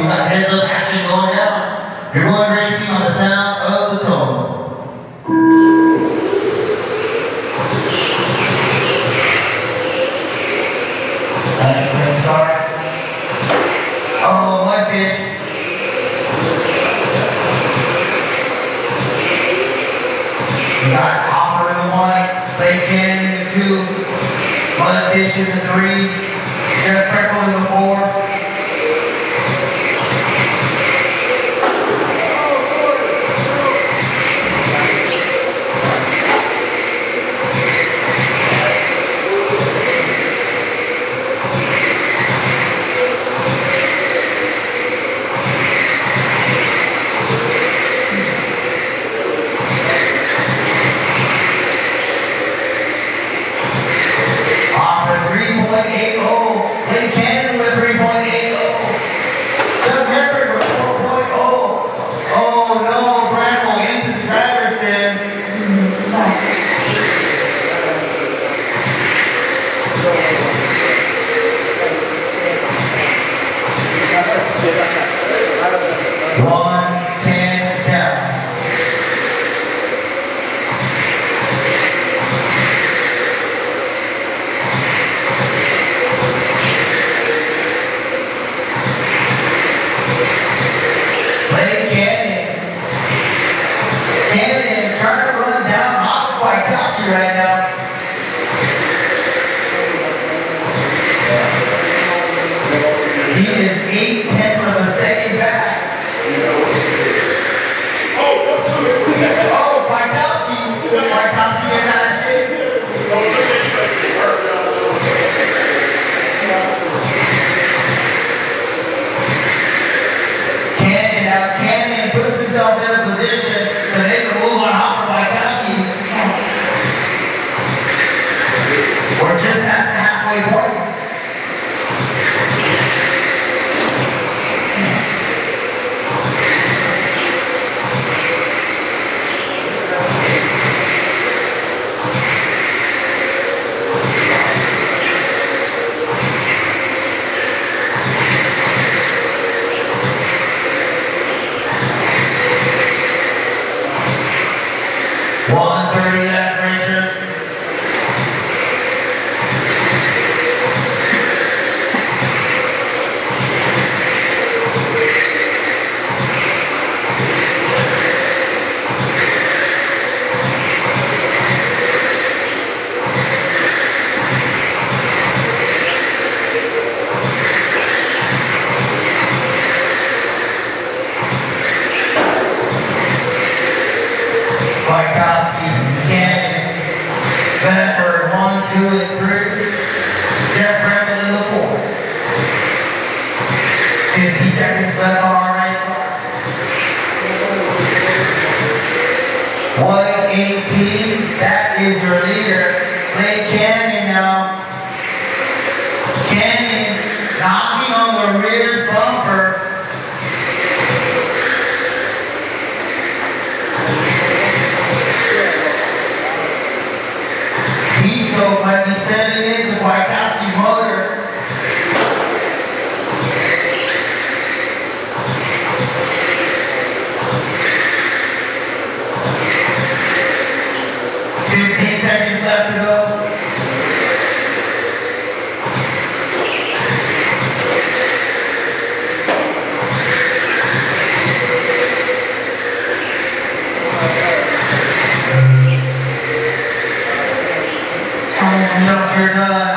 we got heads up action going down. You're going racing on the sound of the tone. Nice spring start. Oh, one pitch. We got Hopper in the 1, Slade Cannon in the 2, one pitch in the 3, Jeff Freckle in the 4. Right now. He is 8/10 of a second back. Oh, Paikowski gets out of shape. Cannon puts himself in a position to make a move on Hopper Paikowski. We're just past the halfway point. Paikowski, Cannon, Benford, 1, 2, and 3. Jeff Freckle in the 4. 50 seconds left on our race clock. 1:18, that is your leader. Slade Cannon now. Cannon knocking on the rear bumper. Diesel might be setting into Paikowski's motor. Seconds left to go. You're done.